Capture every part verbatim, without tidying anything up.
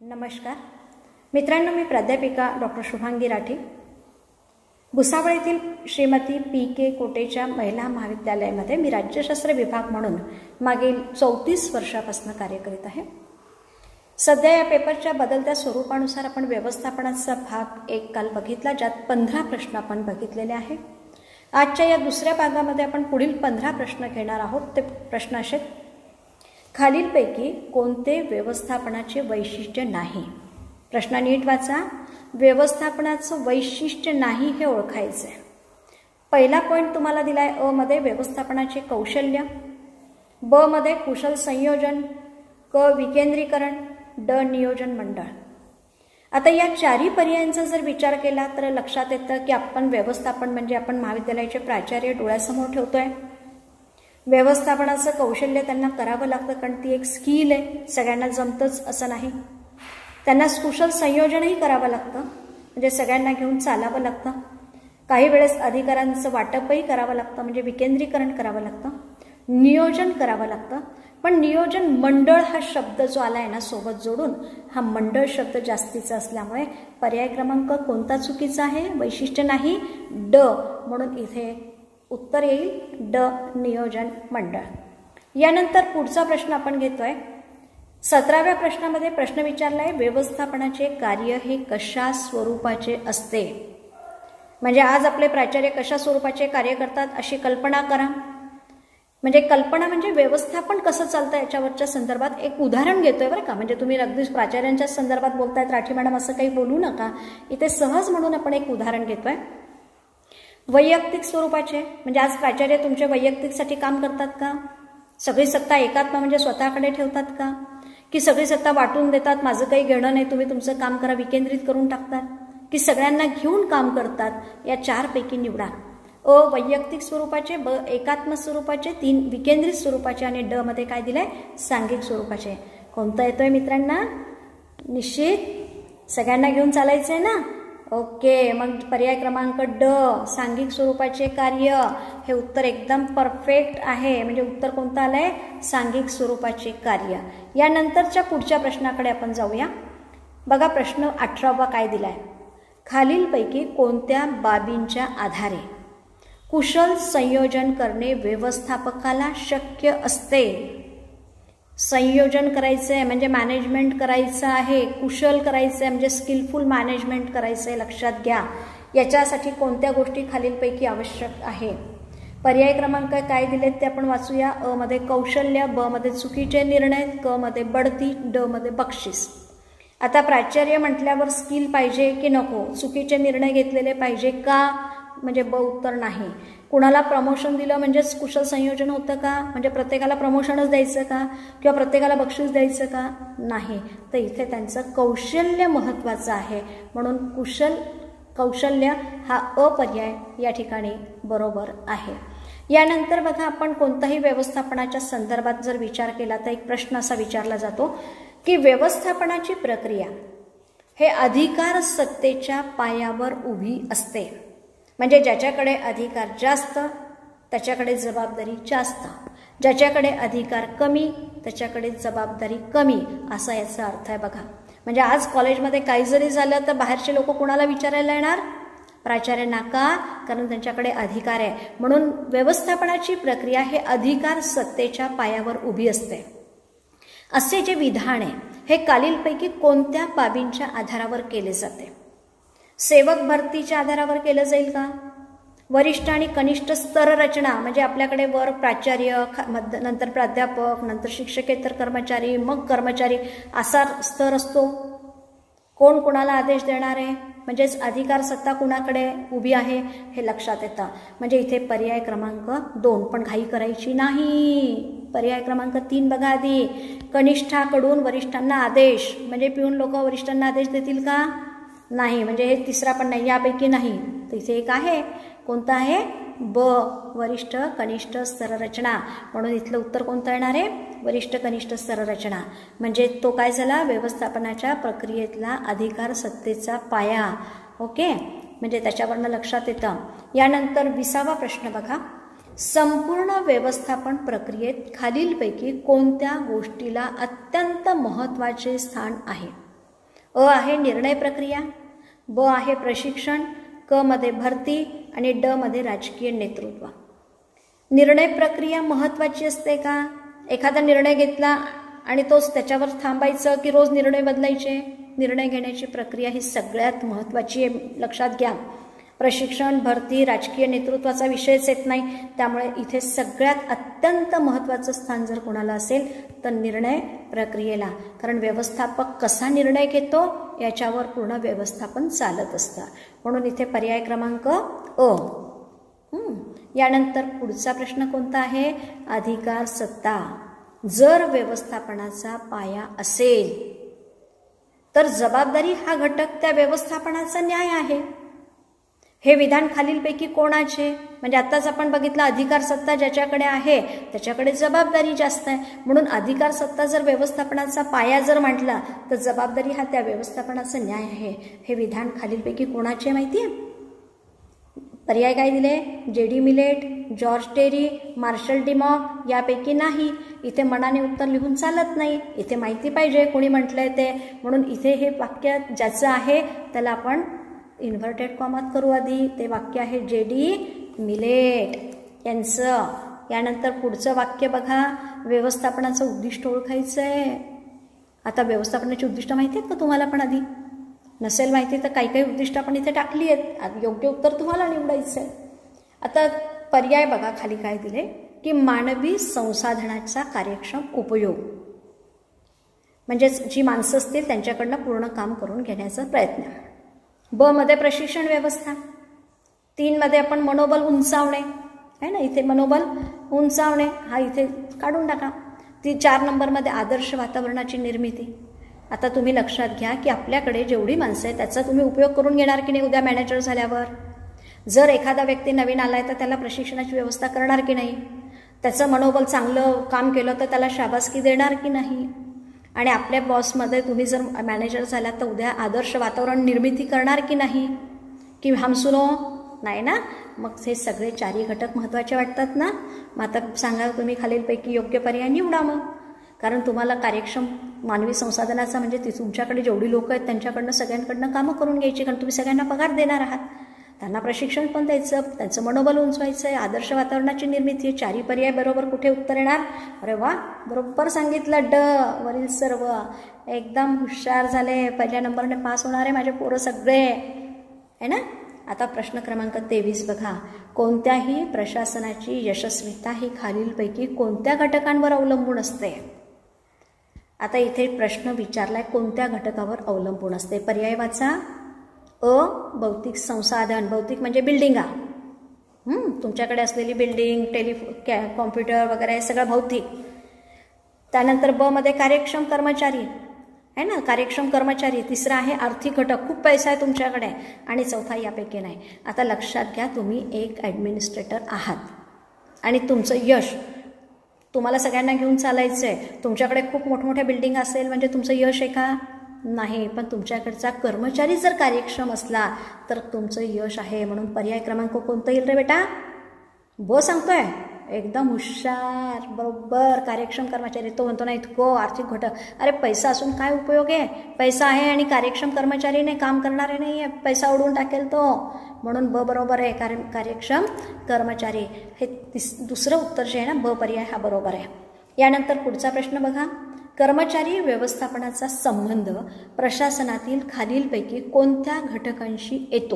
नमस्कार मित्रांनो, मी प्राध्यापिका डॉक्टर शुभांगी राठी, भुसावळ येथील श्रीमती पी के कोटेच्या महिला महाविद्यालयामध्ये मी राज्यशास्त्र विभाग म्हणून मागील चौतीस वर्षापासून कार्य करीत आहे। सध्या या पेपरच्या बदलत्या स्वरूपानुसार आपण व्यवस्थापनाचा भाग एक काल बघितला, ज्यात पंधरा प्रश्न आपण बघितलेले आहे। आजच्या या दुसऱ्या भागामध्ये आपण पुढील पंधरा प्रश्न घेणार आहोत। ते प्रश्न असे: खालीलपैकी कोणते व्यवस्थापनाचे वैशिष्ट्य नाही? प्रश्न नीट वाचा। व्यवस्थापनाचं वैशिष्ट्य नाही हे ओळखायचं आहे। पहिला पॉइंट तुम्हाला दिलाय अ मध्ये व्यवस्थापनाचे कौशल्य, ब मध्ये कुशल संयोजन, क विकेंद्रीकरण, ड नियोजन मंडळ। आता या चारही पर्यायांचा जर विचार केला तर लक्षात येतं की आपण व्यवस्थापन म्हणजे आपण महाविद्यालयाचे प्राचार्य डोळ्यासमोर ठेवतोय। व्यवस्थापनाचं कौशल्य त्यांना करावं लागतं, कारण ती एक स्किल आहे, सगळ्यांना जमतंच असं नाही। त्यांना कुशल संयोजनही करावं लागतं, म्हणजे सगळ्यांना घेऊन चालावं लागतं। काही वेळेस अधिकारांचं वाटपही करावं लागतं, म्हणजे विकेंद्रीकरण करावं लागतं, नियोजन करावं लागतं। पण नियोजन मंडळ हा शब्द जो आलाय ना सोबत जोडून, हा मंडळ शब्द जास्तीचा असल्यामुळे पर्याय क्रमांक कोणता चुकीचा आहे? वैशिष्ट्य नाही, ड। म्हणून इथे उत्तर येईल ड नियोजन मंडळ। यानंतर पुढचा प्रश्न आपण घेतोय। सतराव्या प्रश्नामध्ये प्रश्न विचारलाय व्यवस्थापनाचे कार्य हे कशा स्वरूपाचे असते? म्हणजे आज आपले प्राचार्य कशा स्वरूपाचे कार्य करतात अशी कल्पना करा। म्हणजे कल्पना म्हणजे व्यवस्थापन कसं चालतं याच्यावरच्या संदर्भात एक उदाहरण घेतोय बरं का। म्हणजे तुम्ही अगदी प्राचार्यांच्या संदर्भात बोलतायत राठी मॅडम असं काही बोलू नका, इथे सहज म्हणून आपण एक उदाहरण घेतोय। वैयक्तिक स्वरूपाचे म्हणजे आज प्राचार्य तुमच्या वैयक्तिकसाठी काम करतात का? सगळी सत्ता एकात्म म्हणजे स्वतःकडे ठेवतात का? की सगळी सत्ता वाटून देतात, माझं काही घेणं नाही, तुम्ही तुमचं काम करा, विकेंद्रित करून टाकतात? की सगळ्यांना घेऊन काम करतात? या चार पैकी निवडा। अ वैयक्तिक स्वरूपाचे, ब एकात्म स्वरूपाचे, तीन विकेंद्रित स्वरूपाचे आणि ड मध्ये काय दिलंय? सांघिक स्वरूपाचे। कोणता येतोय मित्रांना? निश्चित सगळ्यांना घेऊन चालायचंय ना? ओके, मग पर्याय क्रमांक ड सांघिक स्वरूपाचे कार्य हे उत्तर एकदम परफेक्ट आहे। म्हणजे उत्तर कोणतं आलंय? सांघिक स्वरूपाचे कार्य। यानंतरच्या पुढच्या प्रश्नाकडे आपण जाऊया। बघा प्रश्न अठरावा काय दिलाय? खालीलपैकी कोणत्या बाबींच्या आधारे कुशल संयोजन करणे व्यवस्थापकाला शक्य असते? संयोजन करायचंय म्हणजे मॅनेजमेंट करायचं आहे, कुशल करायचंय म्हणजे स्किलफुल मॅनेजमेंट करायचंय, लक्षात घ्या। याच्यासाठी कोणत्या गोष्टी खालीलपैकी आवश्यक आहे? पर्याय क्रमांक काय दिलेत ते आपण वाचूया। अ मध्ये कौशल्य, ब मध्ये चुकीचे निर्णय, क मध्ये बढती, ड मध्ये बक्षीस। आता प्राचार्य म्हटल्यावर स्किल पाहिजे की नको? चुकीचे निर्णय घेतलेले पाहिजे का? म्हणजे ब उत्तर नाही। कुणाला प्रमोशन दिलं म्हणजेच कुशल संयोजन होतं का? म्हणजे प्रत्येकाला प्रमोशनच द्यायचं का? किंवा प्रत्येकाला बक्षीस द्यायचं का? नाही। तर इथे त्यांचं कौशल्य महत्त्वाचं आहे, म्हणून कुशल कौशल्य हा अपर्याय या ठिकाणी बरोबर आहे। यानंतर बघा आपण कोणताही व्यवस्थापनाच्या संदर्भात जर विचार केला तर एक प्रश्न असा विचारला जातो की व्यवस्थापनाची प्रक्रिया हे अधिकार सत्तेच्या पायावर उभी असते। म्हणजे ज्याच्याकडे अधिकार जास्त त्याच्याकडे जबाबदारी जास्त, ज्याच्याकडे अधिकार कमी त्याच्याकडे जबाबदारी कमी, असा याचा अर्थ आहे बघा। म्हणजे आज कॉलेजमध्ये काही जरी झालं तर बाहेरचे लोक कुणाला विचारायला येणार? प्राचार्यांना का? कारण त्यांच्याकडे अधिकार आहे। म्हणून व्यवस्थापनाची प्रक्रिया हे अधिकार सत्तेच्या पायावर उभी असते। असे जे विधान आहे हे खालीलपैकी कोणत्या बाबींच्या आधारावर केले जाते? सेवक भरतीच्या आधारावर केलं जाईल का? वरिष्ठ आणि कनिष्ठ स्तर रचना म्हणजे आपल्याकडे वर प्राचार्य, नंतर प्राध्यापक, नंतर शिक्षकेतर कर्मचारी, मग कर्मचारी असा स्तर असतो। कोण कोणाला आदेश देणार आहे म्हणजेच अधिकार सत्ता कुणाकडे उभी आहे हे लक्षात येतं। म्हणजे इथे पर्याय क्रमांक दोन, पण घाई करायची नाही। पर्याय क्रमांक तीन बघा आधी, कनिष्ठाकडून वरिष्ठांना आदेश म्हणजे पिऊन लोक वरिष्ठांना आदेश देतील का? नाही। म्हणजे हे तिसरा पण नाही, यापैकी नाही। तर इथे एक आहे, कोणता आहे? ब वरिष्ठ कनिष्ठ स्तर रचना। म्हणून इथलं उत्तर कोणतं येणार आहे? वरिष्ठ कनिष्ठ स्तर रचना। म्हणजे तो काय झाला? व्यवस्थापनाच्या प्रक्रियेतला अधिकार सत्तेचा पाया। ओके, म्हणजे त्याच्यावरनं लक्षात येतं। यानंतर विसावा प्रश्न बघा। संपूर्ण व्यवस्थापन प्रक्रियेत खालीलपैकी कोणत्या गोष्टीला अत्यंत महत्त्वाचे स्थान आहे? अ आहे निर्णय प्रक्रिया, ब आहे प्रशिक्षण, क मध्ये भरती आणि ड मध्ये राजकीय नेतृत्व. निर्णय प्रक्रिया महत्त्वाची असते का? एखादा निर्णय घेतला आणि तोच त्याच्यावर थांबायचं की रोज निर्णय बदलायचे? निर्णय घेण्याची प्रक्रिया ही सगळ्यात महत्त्वाची आहे, लक्षात घ्या. प्रशिक्षण, भरती, राजकीय नेतृत्वाचा विषयच येत नाही, त्यामुळे इथे सगळ्यात अत्यंत महत्त्वाचं स्थान जर कोणाला असेल तर निर्णय प्रक्रियेला. कारण व्यवस्थापक कसा निर्णय घेतो याच्यावर पूर्ण व्यवस्थापन चालत असतं. म्हणून इथे पर्याय क्रमांक अ. यानंतर पुढचा प्रश्न कोणता आहे? अधिकार सत्ता. जर व्यवस्थापनाचा पाया असेल तर जबाबदारी हा घटक त्या व्यवस्थापनाचा न्याय आहे. हे विधान खालीलपैकी कोणाचे? म्हणजे आत्ताच आपण बघितलं अधिकार सत्ता ज्याच्याकडे आहे त्याच्याकडे जबाबदारी जास्त आहे. म्हणून अधिकार सत्ता जर व्यवस्थापनाचा पाया जर म्हटला तर जबाबदारी हा त्या व्यवस्थापनाचा न्याय आहे. हे विधान खालीलपैकी कोणाचे माहिती आहे? पर्याय काय दिले? J D Millett, George Terry, Marshall Dimock यापैकी नाही. इथे मनाने उत्तर लिहून चालत नाही, इथे माहिती पाहिजे कोणी म्हटलंय ते. म्हणून इथे हे वाक्य ज्याचं आहे त्याला आपण इन्व्हर्टेड कॉमात करू. आधी ते वाक्य आहे जे डी मिलेट यांचं. यानंतर पुढचं वाक्य बघा, व्यवस्थापनाचं उद्दिष्ट ओळखायचं आहे. आता व्यवस्थापनाची उद्दिष्ट माहिती आहेत का तुम्हाला? पण आधी नसेल माहिती तर काही काही उद्दिष्ट आपण इथे टाकली आहेत. योग्य उत्तर तुम्हाला निवडायचं आहे. आता पर्याय बघा खाली काय दिले की मानवी संसाधनाचा कार्यक्षम उपयोग, म्हणजेच जी माणसं असतील त्यांच्याकडनं पूर्ण काम करून घेण्याचा प्रयत्न. ब मध्ये प्रशिक्षण व्यवस्था. तीन मध्ये आपण मनोबल उंचावणे आहे ना, इथे मनोबल उंचावणे हा इथे काढून टाका. ती चार नंबरमध्ये आदर्श वातावरणाची निर्मिती. आता तुम्ही लक्षात घ्या की आपल्याकडे जेवढी माणसं आहे त्याचा तुम्ही उपयोग करून घेणार की नाही उद्या मॅनेजर झाल्यावर? जर एखादा व्यक्ती नवीन आलाय तर त्याला प्रशिक्षणाची व्यवस्था करणार की नाही? त्याचं मनोबल चांगलं काम केलं तर त्याला शाबासकी देणार की नाही? आणि आपल्या बॉसमध्ये तुम्ही जर मॅनेजर झालात तर उद्या आदर्श वातावरण निर्मिती करणार की नाही? की हम सुनो नाही ना? मग हे सगळे चारही घटक महत्त्वाचे वाटतात ना? मग आता सांगा तुम्ही खालीलपैकी योग्य पर्याय निवडा मग. कारण तुम्हाला कार्यक्षम मानवी संसाधनाचा म्हणजे ती तुमच्याकडे जेवढी लोक आहेत त्यांच्याकडनं सगळ्यांकडनं कामं करून घ्यायची. कारण तुम्ही सगळ्यांना पगार देणार आहात, त्यांना प्रशिक्षण पण द्यायचं, त्यांचं मनोबल उंचवायचं आहे, आदर्श वातावरणाची निर्मिती आहे. चारही पर्याय बरोबर कुठे उत्तर येणार? अरे वा, बरोबर सांगितलं. ड वरील सर्व एकदम हुशार झाले, पहिल्या नंबरने पास होणारे माझे पोरं सगळे आहे ना. आता प्रश्न क्रमांक तेवीस बघा, कोणत्याही प्रशासनाची यशस्वीता ही खालीलपैकी कोणत्या घटकांवर अवलंबून असते? आता इथे प्रश्न विचारलाय कोणत्या घटकावर अवलंबून असते. पर्याय वाचा. अ भौतिक संसाधन. भौतिक म्हणजे बिल्डिंगा, तुमच्याकडे असलेली बिल्डिंग, टेलिफोन, कॉम्प्युटर वगैरे हे सगळं भौतिक. त्यानंतर ब मध्ये कार्यक्षम कर्मचारी आहे ना, कार्यक्षम कर्मचारी. तिसरा आहे आर्थिक घटक, खूप पैसा आहे तुमच्याकडे. आणि चौथा यापैकी नाही. आता लक्षात घ्या, तुम्ही एक ॲडमिनिस्ट्रेटर आहात आणि तुमचं यश तुम्हाला सगळ्यांना घेऊन चालायचं आहे. तुमच्याकडे खूप मोठमोठ्या बिल्डिंग असेल म्हणजे तुमचं यश आहे का? नाही. पण तुमच्याकडचा कर्मचारी जर कार्यक्षम असला तर तुमचं यश आहे. म्हणून पर्याय क्रमांक कोणतं येईल रे बेटा? ब सांगतोय. एकदम हुशार, बरोबर. कार्यक्षम कर्मचारी. तो म्हणतो ना इतकं आर्थिक घटक. अरे पैसा असून काय उपयोग आहे? पैसा आहे आणि कार्यक्षम कर्मचारी नाही, काम करणारे नाही आहे, पैसा उडवून टाकेल तो. म्हणून ब बरोबर आहे. कार्य कार्यक्षम कर्मचारी हे तिस दुसरं उत्तर जे आहे ना, ब पर्याय हा बरोबर आहे. यानंतर पुढचा प्रश्न बघा, कर्मचारी व्यवस्थापनाचा संबंध प्रशासनातील खालीलपैकी कोणत्या घटकांशी येतो?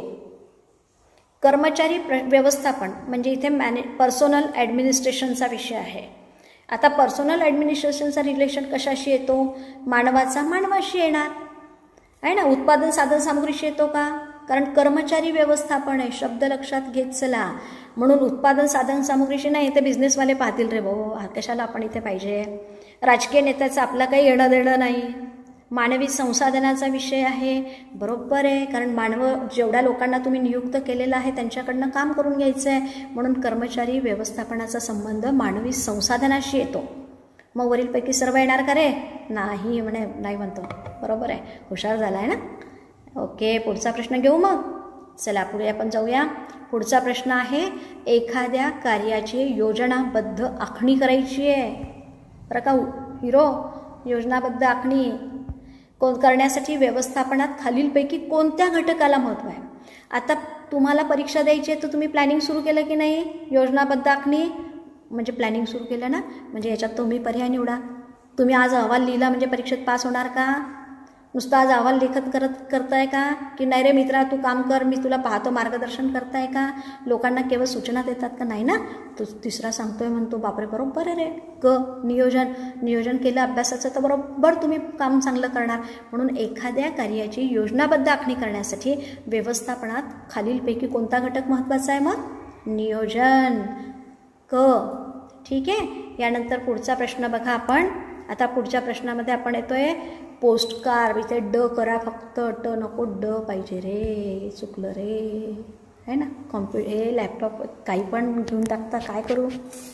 कर्मचारी व्यवस्थापन म्हणजे इथे मॅने पर्सोनल ॲडमिनिस्ट्रेशनचा विषय आहे. आता पर्सोनल ॲडमिनिस्ट्रेशनचा रिलेशन कशाशी येतो? मानवाचा मानवाशी येणार आहे ना. उत्पादन साधन सामुग्रीशी येतो का? कारण कर्मचारी व्यवस्थापन आहे, शब्द लक्षात घेत चला. म्हणून उत्पादन साधन सामुग्रीशी नाही. इथे बिझनेसवाले पाहतील रे भाऊ, कशाला आपण इथे पाहिजे. राजकीय नेत्याचं आपला काही येणं देणं नाही. मानवी संसाधनाचा विषय आहे, बरोबर आहे. कारण मानव जेवढ्या लोकांना तुम्ही नियुक्त केलेलं आहे त्यांच्याकडनं काम करून घ्यायचं आहे. म्हणून कर्मचारी व्यवस्थापनाचा संबंध मानवी संसाधनाशी येतो. मग वरीलपैकी सर्व येणार का रे? नाही म्हणे, नाही म्हणतो. बरोबर आहे, हुशार झाला आहे ना. ओके, पुढचा प्रश्न घेऊ मग. चला पुढे आपण जाऊया. पुढचा प्रश्न आहे, एखाद्या कार्याची योजनाबद्ध आखणी करायची आहे बरं का हिरो. योजनाबद्ध आखणी कोण करण्यासाठी व्यवस्थापनात खालीलपैकी कोणत्या घटकाला महत्त्व आहे? आता तुम्हाला परीक्षा द्यायची आहे तर तुम्ही प्लॅनिंग सुरू केलं की नाही? योजनाबद्ध आखणी म्हणजे प्लॅनिंग सुरू केलं ना, म्हणजे याच्यात तुम्ही पर्याय निवडा. तुम्ही आज अहवाल लिहिला म्हणजे परीक्षेत पास होणार का? नुसतं आज अहवाल लेखत करत करताय का? की नाही रे मित्रा तू काम कर, मी तुला पाहतो, मार्गदर्शन करताय का? लोकांना केवळ सूचना देतात का? नाही ना. तो तिसरा सांगतोय म्हणतो बापरे बरोबर आहे रे. ग नियोजन नियोजन केलं अभ्यासाचं तर बरोबर तुम्ही काम चांगलं करणार. म्हणून एखाद्या कार्याची योजनाबद्ध आखणी करण्यासाठी व्यवस्थापनात खालीलपैकी कोणता घटक महत्त्वाचा आहे? मग नियोजन. क ठीक आहे. यानंतर पुढचा प्रश्न बघा आपण. आता पुढच्या प्रश्नामध्ये आपण येतोय पोस्ट कार्ड. इथे ड करा फक्त, ट नको ड पाहिजे रे, चुकलं रे है ना. कॉम्प्यु हे लॅपटॉप काही पण घेऊन टाकता, काय करू?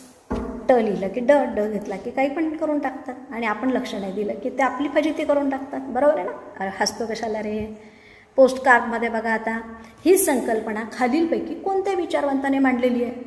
ट लिहिलं की ड, ड घेतला की काही पण करून टाकतात आणि आपण लक्ष नाही दिलं की ते आपली फजिती करून टाकतात. बरोबर आहे ना. अरे हसतो कशाला रे. पोस्ट कार्डमध्ये बघा आता ही संकल्पना खालीलपैकी कोणत्या विचारवंताने मांडलेली आहे?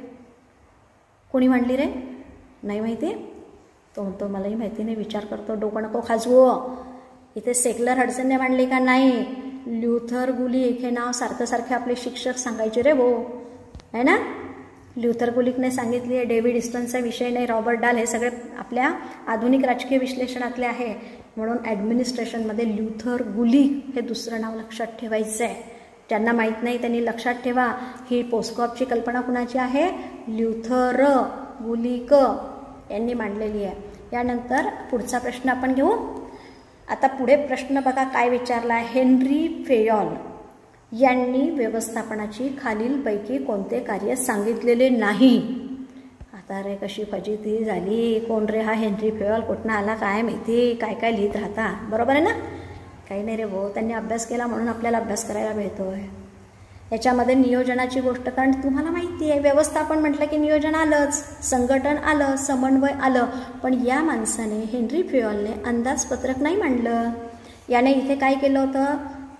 कोणी मांडली रे? नाही माहिती? तो म्हणतो मलाही माहिती नाही, विचार करतो, डोकं नको खाजवू. इथे सेक्युलर हडसनने मांडले का? नाही. ल्युथर गुलिक हे नाव सारखं सारखे आपले शिक्षक सांगायचे रे भो, है ना. ल्युथर गुलिकने सांगितली आहे. डेव्हिड इस्टनचा विषय नाही, रॉबर्ट डाल हे सगळे आपल्या आधुनिक राजकीय विश्लेषणातले आहे. म्हणून ॲडमिनिस्ट्रेशनमध्ये ल्युथर गुलिक हे दुसरं नाव लक्षात ठेवायचं आहे. ज्यांना माहीत नाही त्यांनी लक्षात ठेवा. ही पोस्टकॉपची कल्पना कुणाची आहे? ल्युथर गुलिक यांनी मांडलेली आहे. यानंतर पुढचा प्रश्न आपण घेऊ. आता पुढे प्रश्न बघा काय विचारला. हेनरी फेयॉल यांनी व्यवस्थापनाची खालीलपैकी कोणते कार्य सांगितलेले नाही? आता रे कशी फजिती झाली. कोण रे हा हेनरी फेयॉल? कुठनं आला काय माहिती? काय काय लिहित राहता. बरोबर आहे ना. काही नाही रे भाऊ, त्यांनी अभ्यास केला म्हणून आपल्याला अभ्यास करायला मिळतोय. याच्यामध्ये नियोजनाची गोष्ट, कारण तुम्हाला माहिती आहे व्यवस्थापन म्हटलं की नियोजन आलंच, संघटन आलं, समन्वय आलं. पण या माणसाने हेनरी फेयॉलने अंदाजपत्रक नाही मांडलं. याने इथे काय केलं होतं?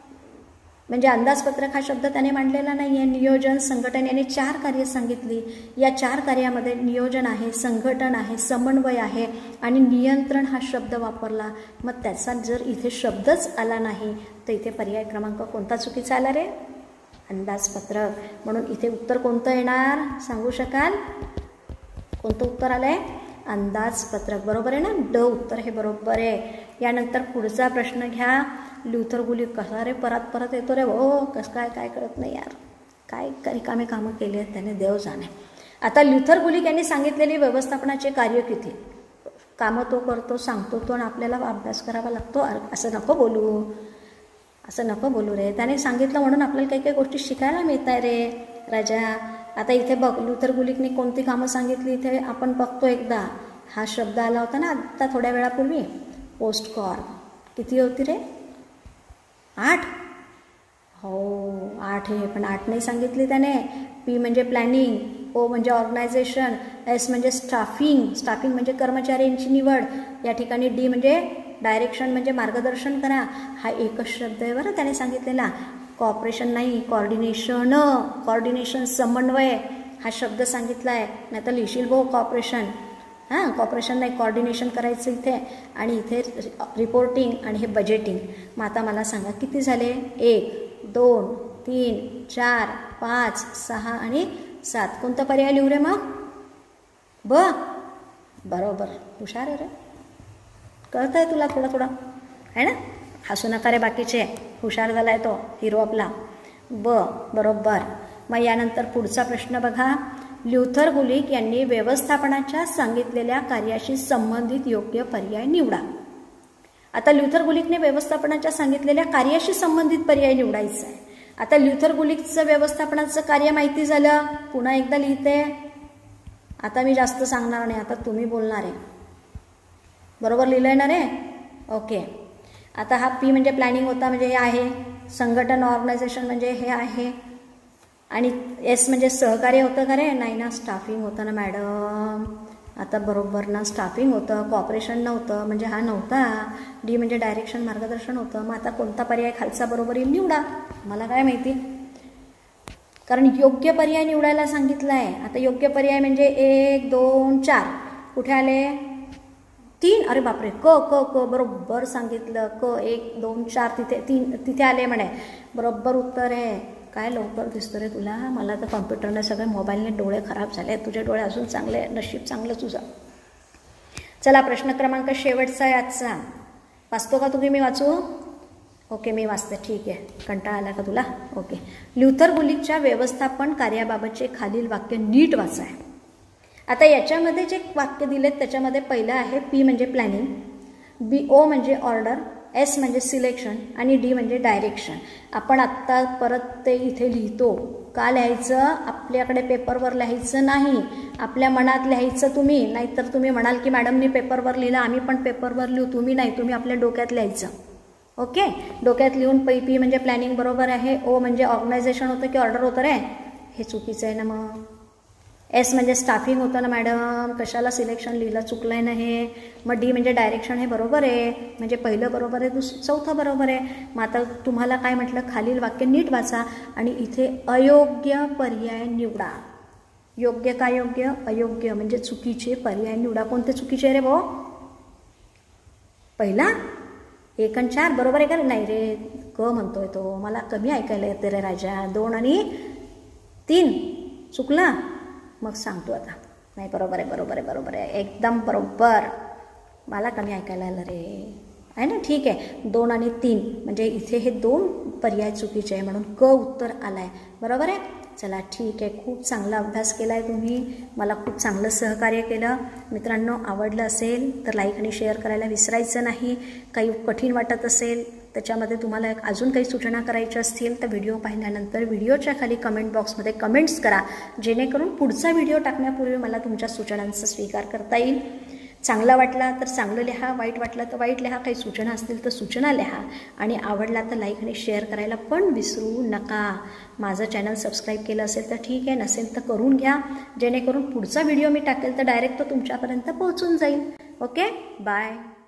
म्हणजे अंदाजपत्रक हा शब्द त्याने मांडलेला नाही आहे. नियोजन, संघटन याने चार कार्य सांगितली. या चार कार्यामध्ये नियोजन आहे, संघटन आहे, समन्वय आहे आणि नियंत्रण हा शब्द वापरला. मग त्याचा जर इथे शब्दच आला नाही तर इथे पर्याय क्रमांक कोणता चुकीचा आला रे? अंदाजपत्रक. म्हणून इथे उत्तर कोणतं येणार सांगू शकाल? कोणतं उत्तर आलंय? अंदाजपत्रक. बरोबर आहे ना. ड उत्तर हे बरोबर आहे. यानंतर पुढचा प्रश्न घ्या. ल्युथर गुलिक कसा रे परत परत येतो रे हो, कसं काय काय कळत नाही यार. काय रिकामे कामं केली आहेत त्याने, देव जाणे. आता ल्युथर गुलिक यांनी सांगितलेली व्यवस्थापनाचे कार्य किती? कामं तो करतो, सांगतो तो आणि आपल्याला अभ्यास करावा लागतो. असं नको बोलू, असं नको बोलू रे. त्याने सांगितलं म्हणून आपल्याला काही काही गोष्टी शिकायला मिळत आहे रे राजा. आता इथे बघ ल्युथर गुलिकने कोणती कामं सांगितली इथे आपण बघतो. एकदा हा शब्द आला होता ना आत्ता थोड्या वेळापूर्वी, पोस्ट कार्ड. किती होती रे? आठ. हो आठ आहे, पण आठ नाही सांगितली त्याने. पी म्हणजे प्लॅनिंग, ओ म्हणजे ऑर्गनायझेशन, एस म्हणजे स्टाफिंग, स्टाफिंग म्हणजे कर्मचाऱ्यांची निवड. या ठिकाणी डी म्हणजे डायरेक्शन म्हणजे मार्गदर्शन करा. हा एकच शब्द आहे बरं त्याने सांगितलेला. कॉपरेशन नाही, कॉर्डिनेशन. कॉर्डिनेशन समन्वय हा शब्द सांगितला आहे. नाही तर लिहिशील भाऊ कॉपरेशन. हां कॉपरेशन नाही, कॉर्डिनेशन करायचं इथे. आणि इथे रिपोर्टिंग आणि हे बजेटिंग. मग आता मला सांगा किती झाले? एक, दोन, तीन, चार, पाच, सहा आणि सात. कोणता पर्याय लिहू रे मग? ब. बरोबर, हुशार आहे रे. कळतं आहे तुला थोडं थोडं आहे ना. हसू नका रे बाकीचे, हुशार झाला आहे तो हिरो आपला. ब बरोबर. मग यानंतर पुढचा प्रश्न बघा. ल्युथर गुलिक यांनी व्यवस्थापनाच्या सांगितलेल्या कार्याशी संबंधित योग्य पर्याय निवडा. आता ल्युथर गुलिकने व्यवस्थापनाच्या सांगितलेल्या कार्याशी संबंधित पर्याय निवडायचा आहे. आता ल्युथर गुलिकचं व्यवस्थापनाचं कार्य माहिती झालं. पुन्हा एकदा लिहिते. आता मी जास्त सांगणार नाही, आता तुम्ही बोलणार आहे. बरोबर लिहिलंय ना रे? ओके. आता हा पी म्हणजे प्लॅनिंग होता, म्हणजे हे आहे. संघटन ऑर्गनायझेशन म्हणजे हे आहे. आणि एस म्हणजे सहकार्य होतं का रे? नाही ना, स्टाफिंग होतं ना मॅडम. आता बरोबर ना, स्टाफिंग होतं, कॉपरेशन नव्हतं, म्हणजे हा नव्हता. डी म्हणजे डायरेक्शन मार्गदर्शन होतं. मग आता कोणता पर्याय खालचा बरोबर येईल निवडा. मला काय माहिती, कारण योग्य पर्याय निवडायला सांगितलं आहे. आता योग्य पर्याय म्हणजे एक, दोन, चार कुठे आले? तीन, अरे बापरे, क क क बरोबर सांगितलं. क एक दोन चार तिथे तीन तिथे आले म्हणे, बरोबर उत्तर आहे. काय लवकर दिसतं रे तुला. मला तर कॉम्प्युटरने सगळे मोबाईलने डोळे खराब झाले, तुझे डोळे अजून चांगले, नशीब चांगलं तुझं. चला प्रश्न क्रमांक शेवटचा आहे आजचा. वाचतो का तुम्ही, मी वाचू? ओके मी वाचते, ठीक आहे. कंटाळा आला का तुला? ओके. ल्युथर गुलिकच्या व्यवस्थापन कार्याबाबतचे खालील वाक्य नीट वाचा आहे. आता याच्यामध्ये जे वाक्य दिलेत त्याच्यामध्ये पहिलं आहे पी म्हणजे प्लॅनिंग, बी ओ म्हणजे ऑर्डर, एस म्हणजे सिलेक्शन आणि डी म्हणजे डायरेक्शन. आपण आत्ता परत ते इथे लिहितो. का लिहायचं? आपल्याकडे पेपरवर लिहायचं नाही, आपल्या मनात लिहायचं तुम्ही. नाहीतर तुम्ही म्हणाल की मॅडमनी पेपरवर लिहिलं, आम्ही पण पेपरवर लिहू. तुम्ही नाही, तुम्ही आपल्या डोक्यात लिहायचं. ओके, डोक्यात लिहून पै पी म्हणजे प्लॅनिंग बरोबर आहे, ओ म्हणजे ऑर्गनायझेशन होतं की ऑर्डर होतं रे, हे चुकीचं आहे ना. मग एस म्हणजे स्टाफिंग होतं ना मॅडम, कशाला सिलेक्शन लिहिलं, चुकलं आहे ना हे. मग डी म्हणजे डायरेक्शन, हे बरोबर आहे, म्हणजे पहिलं बरोबर आहे, दुस चौथं बरोबर आहे. मग आता तुम्हाला काय म्हटलं, खालील वाक्य नीट वाचा आणि इथे अयोग्य पर्याय निवडा. योग्य का योग्य, अयोग्य म्हणजे चुकीचे पर्याय निवडा. कोणते चुकीचे रे भाऊ? पहिला एक आणि चार बरोबर आहे का? नाही रे, क म्हणतोय तो, मला कमी ऐकायला येते रे राजा. दोन आणि तीन चुकला. मग सांगतो आता. नाही बरोबर आहे, बरोबर आहे, बरोबर आहे, एकदम बरोबर. मला कमी ऐकायला आलं रे, आहे ना. ठीक आहे, दोन आणि तीन म्हणजे इथे हे दोन पर्याय चुकीचे आहे, म्हणून क उत्तर आलं आहे. बरोबर आहे. चला ठीक आहे, खूप चांगला अभ्यास केला आहे तुम्ही, मला खूप चांगलं सहकार्य केलं. मित्रांनो, आवडलं असेल तर लाईक आणि शेअर करायला विसरायचं नाही. काही कठीण वाटत असेल, त्याच्यामध्ये तुम्हाला अजून काही सूचना करायच्या असतील तर व्हिडिओ पाहिल्यानंतर व्हिडिओच्या खाली कमेंट बॉक्समध्ये कमेंट्स करा, जेणेकरून पुढचा व्हिडिओ टाकण्यापूर्वी मला तुमच्या सूचनांचा स्वीकार करता येईल. चांगला वाटला तर चांगलं लिहा, वाईट वाटलं तर वाईट लिहा, काही सूचना असतील तर सूचना लिहा आणि आवडला तर लाईक आणि शेअर करायला पण विसरू नका. माझं चॅनल सबस्क्राईब केलं असेल तर ठीक आहे, नसेल तर करून घ्या, जेणेकरून पुढचा व्हिडिओ मी टाकेल तर डायरेक्ट तो तुमच्यापर्यंत पोहोचून जाईल. Okay, bye.